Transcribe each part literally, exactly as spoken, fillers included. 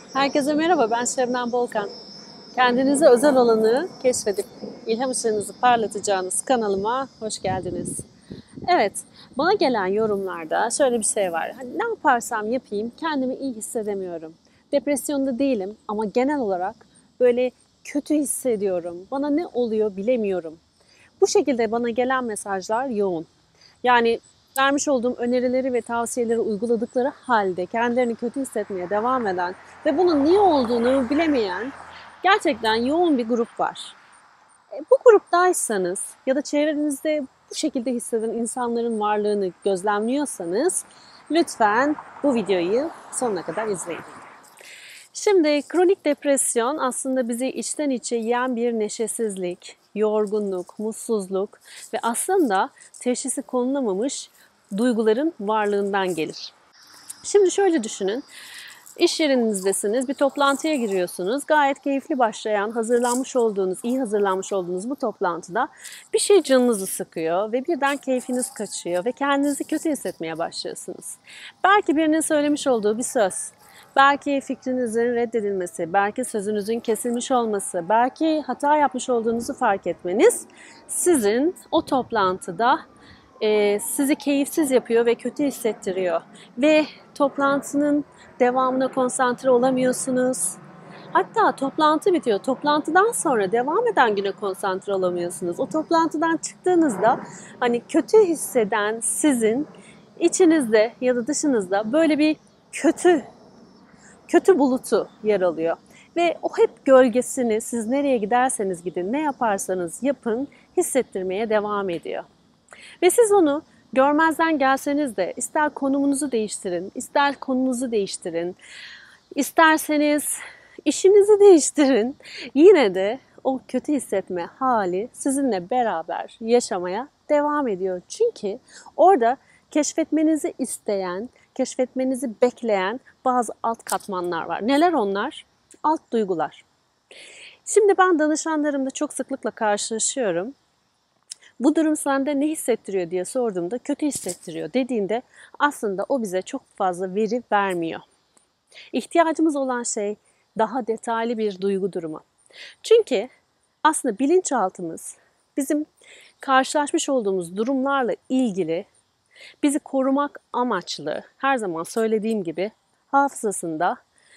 Herkese merhaba, ben Şebnem Bolkan. Kendinize özel alanı keşfedip ilham ışığınızı parlatacağınız kanalıma hoş geldiniz. Evet, bana gelen yorumlarda şöyle bir şey var. Hani ne yaparsam yapayım kendimi iyi hissedemiyorum. Depresyonda değilim ama genel olarak böyle kötü hissediyorum. Bana ne oluyor bilemiyorum. Bu şekilde bana gelen mesajlar yoğun. Yani vermiş olduğum önerileri ve tavsiyeleri uyguladıkları halde kendilerini kötü hissetmeye devam eden ve bunun niye olduğunu bilemeyen gerçekten yoğun bir grup var. E, bu gruptaysanız ya da çevrenizde bu şekilde hisseden insanların varlığını gözlemliyorsanız lütfen bu videoyu sonuna kadar izleyin. Şimdi kronik depresyon aslında bizi içten içe yiyen bir neşesizlik, yorgunluk, mutsuzluk ve aslında teşhisi konulamamış duyguların varlığından gelir. Şimdi şöyle düşünün. İş yerinizdesiniz, bir toplantıya giriyorsunuz. Gayet keyifli başlayan, hazırlanmış olduğunuz, iyi hazırlanmış olduğunuz bu toplantıda bir şey canınızı sıkıyor ve birden keyfiniz kaçıyor ve kendinizi kötü hissetmeye başlıyorsunuz. Belki birinin söylemiş olduğu bir söz, belki fikrinizin reddedilmesi, belki sözünüzün kesilmiş olması, belki hata yapmış olduğunuzu fark etmeniz sizin o toplantıda e, sizi keyifsiz yapıyor ve kötü hissettiriyor. Ve toplantının devamına konsantre olamıyorsunuz. Hatta toplantı bitiyor. Toplantıdan sonra devam eden güne konsantre olamıyorsunuz. O toplantıdan çıktığınızda hani kötü hisseden sizin içinizde ya da dışınızda böyle bir kötü kötü bulutu yer alıyor. Ve o hep gölgesini siz nereye giderseniz gidin, ne yaparsanız yapın hissettirmeye devam ediyor. Ve siz onu görmezden gelseniz de ister konumunuzu değiştirin, ister konunuzu değiştirin, isterseniz işinizi değiştirin. Yine de o kötü hissetme hali sizinle beraber yaşamaya devam ediyor. Çünkü orada keşfetmenizi isteyen, keşfetmenizi bekleyen bazı alt katmanlar var. Neler onlar? Alt duygular. Şimdi ben danışanlarımda çok sıklıkla karşılaşıyorum. Bu durum sende ne hissettiriyor diye sorduğumda kötü hissettiriyor dediğinde aslında o bize çok fazla veri vermiyor. İhtiyacımız olan şey daha detaylı bir duygu durumu. Çünkü aslında bilinçaltımız bizim karşılaşmış olduğumuz durumlarla ilgili bizi korumak amaçlı her zaman söylediğim gibi hafızasında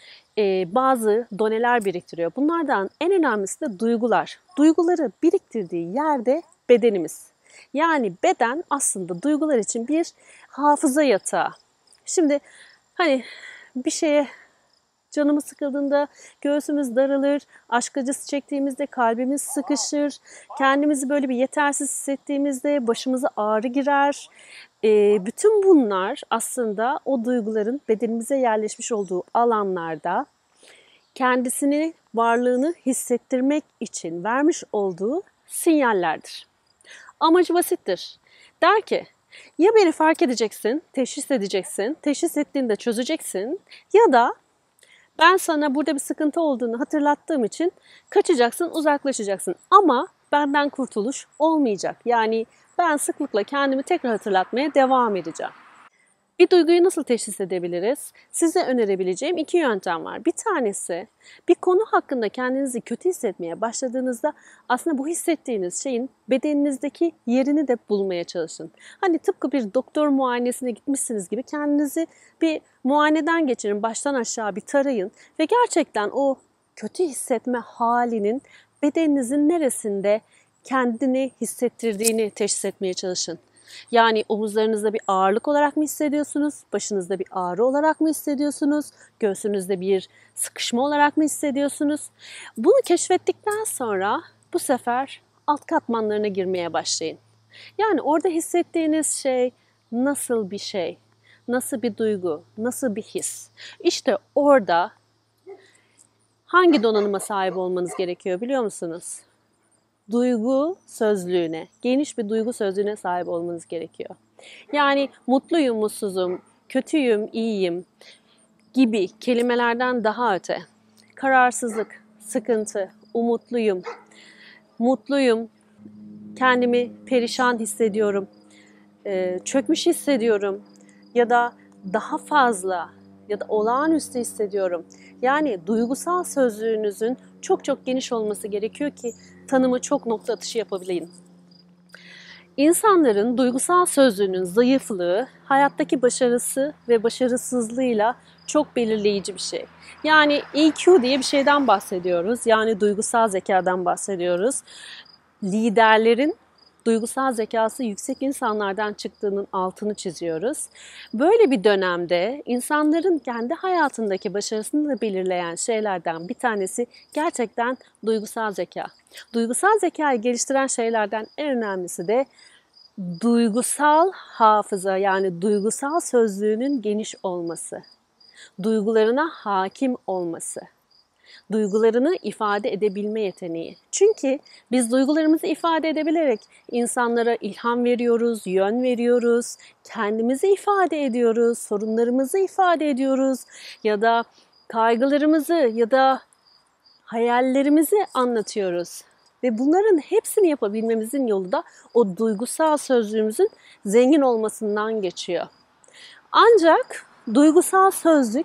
e, bazı doneler biriktiriyor. Bunlardan en önemlisi de duygular. Duyguları biriktirdiği yerde bedenimiz. Yani beden aslında duygular için bir hafıza yatağı. Şimdi hani bir şeye canımız sıkıldığında göğsümüz daralır, aşk acısı çektiğimizde kalbimiz sıkışır, kendimizi böyle bir yetersiz hissettiğimizde başımıza ağrı girer. E, bütün bunlar aslında o duyguların bedenimize yerleşmiş olduğu alanlarda kendisini, varlığını hissettirmek için vermiş olduğu sinyallerdir. Amacı basittir. Der ki, ya beni fark edeceksin, teşhis edeceksin, teşhis ettiğinde çözeceksin ya da ben sana burada bir sıkıntı olduğunu hatırlattığım için kaçacaksın, uzaklaşacaksın. Ama benden kurtuluş olmayacak. Yani ben sıklıkla kendimi tekrar hatırlatmaya devam edeceğim. Bir duyguyu nasıl teşhis edebiliriz? Size önerebileceğim iki yöntem var. Bir tanesi, bir konu hakkında kendinizi kötü hissetmeye başladığınızda aslında bu hissettiğiniz şeyin bedeninizdeki yerini de bulmaya çalışın. Hani tıpkı bir doktor muayenesine gitmişsiniz gibi kendinizi bir muayeneden geçirin, baştan aşağı bir tarayın ve gerçekten o kötü hissetme halinin bedeninizin neresinde kendini hissettirdiğini teşhis etmeye çalışın. Yani omuzlarınızda bir ağırlık olarak mı hissediyorsunuz? Başınızda bir ağrı olarak mı hissediyorsunuz? Göğsünüzde bir sıkışma olarak mı hissediyorsunuz? Bunu keşfettikten sonra bu sefer alt katmanlarına girmeye başlayın. Yani orada hissettiğiniz şey nasıl bir şey? Nasıl bir duygu? Nasıl bir his? İşte orada hangi donanıma sahip olmanız gerekiyor biliyor musunuz? Duygu sözlüğüne, geniş bir duygu sözlüğüne sahip olmanız gerekiyor. Yani mutluyum, mutsuzum, kötüyüm, iyiyim gibi kelimelerden daha öte. Kararsızlık, sıkıntı, umutluyum, mutluyum, kendimi perişan hissediyorum, çökmüş hissediyorum ya da daha fazla ya da olağanüstü hissediyorum. Yani duygusal sözlüğünüzün çok çok geniş olması gerekiyor ki tanımı çok nokta atışı yapabileyim. İnsanların duygusal sözlüğünün zayıflığı, hayattaki başarısı ve başarısızlığıyla çok belirleyici bir şey. Yani E Q diye bir şeyden bahsediyoruz. Yani duygusal zekadan bahsediyoruz. Liderlerin duygusal zekası yüksek insanlardan çıktığının altını çiziyoruz. Böyle bir dönemde insanların kendi hayatındaki başarısını da belirleyen şeylerden bir tanesi gerçekten duygusal zeka. Duygusal zekayı geliştiren şeylerden en önemlisi de duygusal hafıza, yani duygusal sözlüğünün geniş olması, duygularına hakim olması, duygularını ifade edebilme yeteneği. Çünkü biz duygularımızı ifade edebilerek insanlara ilham veriyoruz, yön veriyoruz, kendimizi ifade ediyoruz, sorunlarımızı ifade ediyoruz ya da kaygılarımızı ya da hayallerimizi anlatıyoruz. Ve bunların hepsini yapabilmemizin yolu da o duygusal sözlüğümüzün zengin olmasından geçiyor. Ancak duygusal sözlük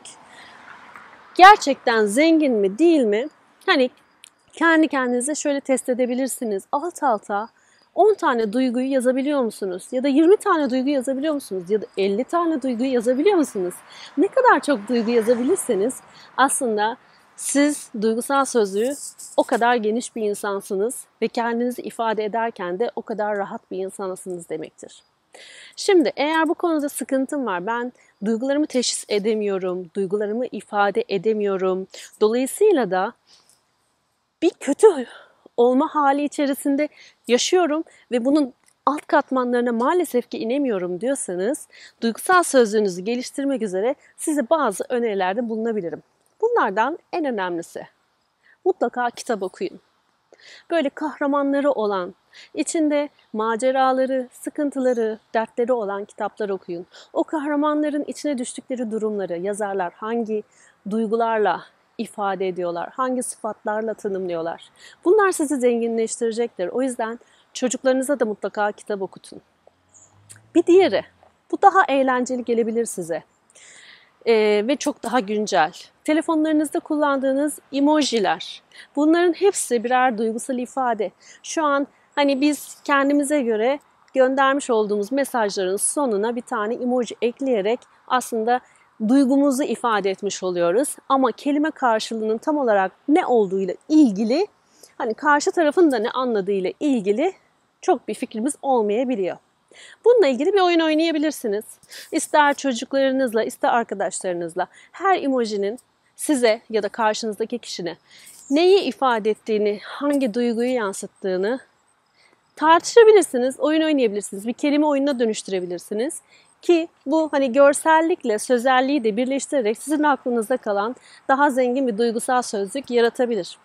gerçekten zengin mi değil mi? Hani kendi kendinize şöyle test edebilirsiniz. Alt alta on tane duyguyu yazabiliyor musunuz? Ya da yirmi tane duygu yazabiliyor musunuz? Ya da elli tane duyguyu yazabiliyor musunuz? Ne kadar çok duygu yazabilirseniz aslında siz duygusal sözlüğü o kadar geniş bir insansınız ve kendinizi ifade ederken de o kadar rahat bir insansınız demektir. Şimdi eğer bu konuda sıkıntım var, ben duygularımı teşhis edemiyorum, duygularımı ifade edemiyorum. Dolayısıyla da bir kötü olma hali içerisinde yaşıyorum ve bunun alt katmanlarına maalesef ki inemiyorum diyorsanız, duygusal sözlüğünüzü geliştirmek üzere size bazı önerilerde bulunabilirim. Bunlardan en önemlisi, mutlaka kitap okuyun. Böyle kahramanları olan, içinde maceraları, sıkıntıları, dertleri olan kitaplar okuyun. O kahramanların içine düştükleri durumları yazarlar hangi duygularla ifade ediyorlar, hangi sıfatlarla tanımlıyorlar. Bunlar sizi zenginleştirecektir. O yüzden çocuklarınıza da mutlaka kitap okutun. Bir diğeri, bu daha eğlenceli gelebilir size. Ee, ve çok daha güncel. Telefonlarınızda kullandığınız emojiler. Bunların hepsi birer duygusal ifade. Şu an hani biz kendimize göre göndermiş olduğumuz mesajların sonuna bir tane emoji ekleyerek aslında duygumuzu ifade etmiş oluyoruz. Ama kelime karşılığının tam olarak ne olduğuyla ilgili, hani karşı tarafın da ne anladığıyla ilgili çok bir fikrimiz olmayabiliyor. Bununla ilgili bir oyun oynayabilirsiniz. İster çocuklarınızla, ister arkadaşlarınızla her emojinin size ya da karşınızdaki kişine neyi ifade ettiğini, hangi duyguyu yansıttığını tartışabilirsiniz, oyun oynayabilirsiniz, bir kelime oyununa dönüştürebilirsiniz. Ki bu hani görsellikle sözelliği de birleştirerek sizin aklınızda kalan daha zengin bir duygusal sözlük yaratabilir.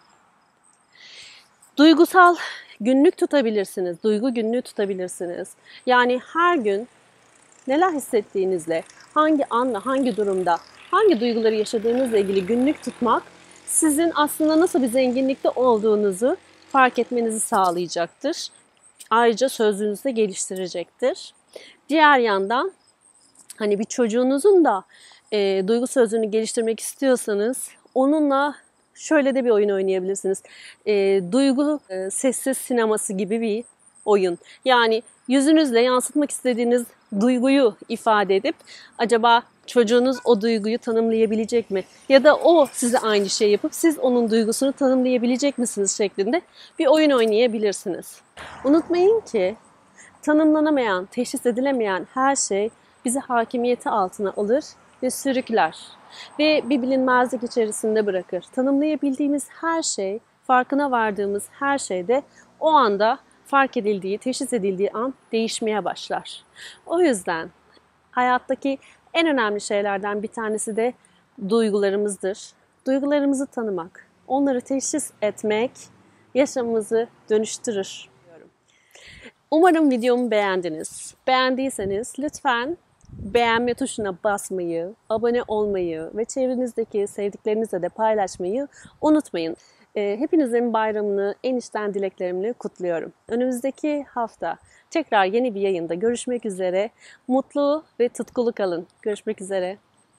Duygusal günlük tutabilirsiniz, duygu günlüğü tutabilirsiniz. Yani her gün neler hissettiğinizle, hangi anla, hangi durumda, hangi duyguları yaşadığınızla ilgili günlük tutmak sizin aslında nasıl bir zenginlikte olduğunuzu fark etmenizi sağlayacaktır. Ayrıca sözlüğünüzü de geliştirecektir. Diğer yandan hani bir çocuğunuzun da e, duygu sözlüğünü geliştirmek istiyorsanız onunla şöyle de bir oyun oynayabilirsiniz. E, duygu e, sessiz sineması gibi bir oyun. Yani yüzünüzle yansıtmak istediğiniz duyguyu ifade edip acaba çocuğunuz o duyguyu tanımlayabilecek mi? Ya da o size aynı şey yapıp siz onun duygusunu tanımlayabilecek misiniz şeklinde bir oyun oynayabilirsiniz. Unutmayın ki tanımlanamayan, teşhis edilemeyen her şey bizi hakimiyeti altına alır ve sürükler ve bir bilinmezlik içerisinde bırakır. Tanımlayabildiğimiz her şey, farkına vardığımız her şey de o anda fark edildiği, teşhis edildiği an değişmeye başlar. O yüzden hayattaki en önemli şeylerden bir tanesi de duygularımızdır. Duygularımızı tanımak, onları teşhis etmek yaşamımızı dönüştürür. Umarım videomu beğendiniz. Beğendiyseniz lütfen beğenme tuşuna basmayı, abone olmayı ve çevrenizdeki sevdiklerinizle de paylaşmayı unutmayın. Hepinizin bayramını en içten dileklerimle kutluyorum. Önümüzdeki hafta tekrar yeni bir yayında görüşmek üzere. Mutlu ve tutkulu kalın. Görüşmek üzere.